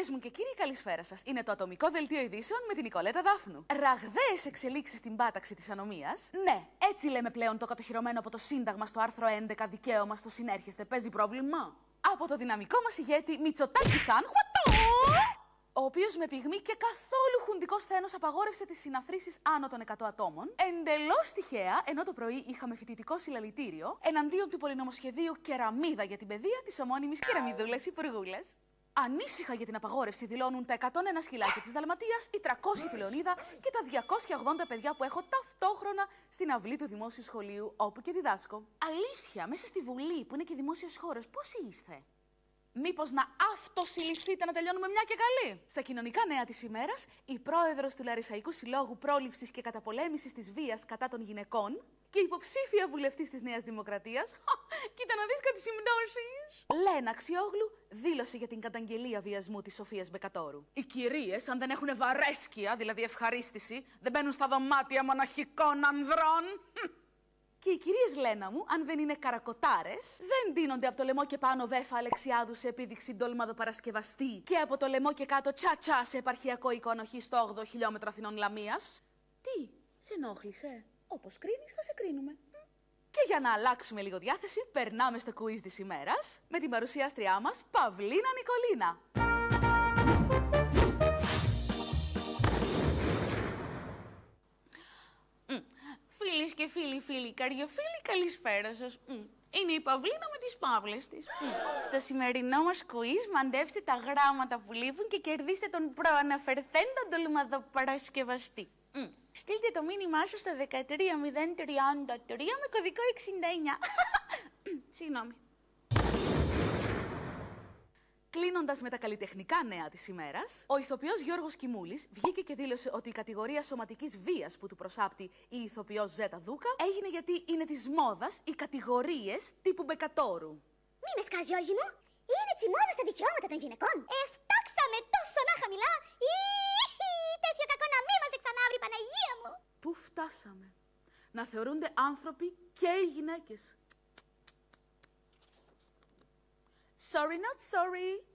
Κυρίες μου και κύριοι, καλησπέρα σας. Είναι το ατομικό δελτίο ειδήσεων με την Νικολέτα Δάφνου. Ραγδαίες εξελίξεις στην πάταξη της ανομίας. Ναι, έτσι λέμε πλέον το κατοχυρωμένο από το Σύνταγμα στο άρθρο 11 δικαίωμα στο συνέρχεστε. Παίζει πρόβλημα? Από το δυναμικό μας ηγέτη Μητσοτάκη-τσαν, ο οποίος με πυγμή και καθόλου χουντικό σθένος απαγόρευσε τις συναθρήσεις άνω των 100 ατόμων, εντελώς τυχαία, ενώ το πρωί είχαμε φοιτητικό συλλαλητήριο εναντίον του πολυνομοσχεδίου Κεραμίδα για την παιδεία της ομώνυμης Κεραμιδούλας Υπουργούλας. Ανήσυχα για την απαγόρευση δηλώνουν τα 101 σκυλάκια της Δαλματίας, οι 300 του Λεωνίδα και τα 280 παιδιά που έχω ταυτόχρονα στην αυλή του δημόσιου σχολείου, όπου και διδάσκω. Αλήθεια, μέσα στη Βουλή, που είναι και δημόσιος χώρος, πόσοι είστε? Μήπως να αυτοσυλληφθείτε να τελειώνουμε μια και καλή? Στα κοινωνικά νέα της ημέρας, η πρόεδρος του Λαρισαϊκού Συλλόγου Πρόληψης και Καταπολέμησης της Βίας κατά των Γυναικών και υποψήφια βουλευτής της Νέας Δημοκρατίας, κοίτα να δεις κάτι συμπτώσεις, Λένα Αξιόγλου, δήλωσε για την καταγγελία βιασμού της Σοφίας Μπεκατόρου. Οι κυρίες, αν δεν έχουν βαρέσκεια, δηλαδή ευχαρίστηση, δεν μπαίνουν στα δωμάτια μοναχικών ανδρών. Και οι κυρίες, Λένα μου, αν δεν είναι καρακοτάρες, δεν ντύνονται από το λαιμό και πάνω Βέφα Αλεξιάδου σε επίδειξη ντόλμαδο Παρασκευαστή και από το λαιμό και κάτω τσά-τσά σε επαρχιακό εικονοχή στο 8ο χιλιόμετρο Αθηνών Λαμίας. Τι, σε ενόχλησε? Όπως κρίνεις, θα σε κρίνουμε. Και για να αλλάξουμε λίγο διάθεση, περνάμε στο quiz της ημέρας με την παρουσιάστριά μας, Παυλίνα Νικολίνα. Φίλες και φίλοι, καρδιοφίλοι, καλησπέρα σας. Είναι η Παυλίνα με τις παύλες της. Στο σημερινό μας quiz μαντέψτε τα γράμματα που λείπουν και κερδίστε τον προαναφερθέντο ντολμαδο Παρασκευαστή. Στείλτε το μήνυμά σας στο 13033 με κωδικό 69. Συγγνώμη. Κλείνοντας με τα καλλιτεχνικά νέα της ημέρας, ο ηθοποιός Γιώργος Κιμούλης βγήκε και δήλωσε ότι η κατηγορία σωματικής βίας που του προσάπτει η ηθοποιός Ζέτα Δούκα έγινε γιατί είναι της μόδας οι κατηγορίες τύπου Μπεκατόρου. Μη με σκάς, Γιώργη μου! Είναι της μόδας τα δικαιώματα των γυναικών! Φτάξαμε τόσο να χαμηλά! Τέτοιο κακό να μην μας εξανάβρει, Παναγία μου! Πού φτάσαμε? Να θεωρούνται άνθρωποι και οι γυναίκες. Sorry not sorry.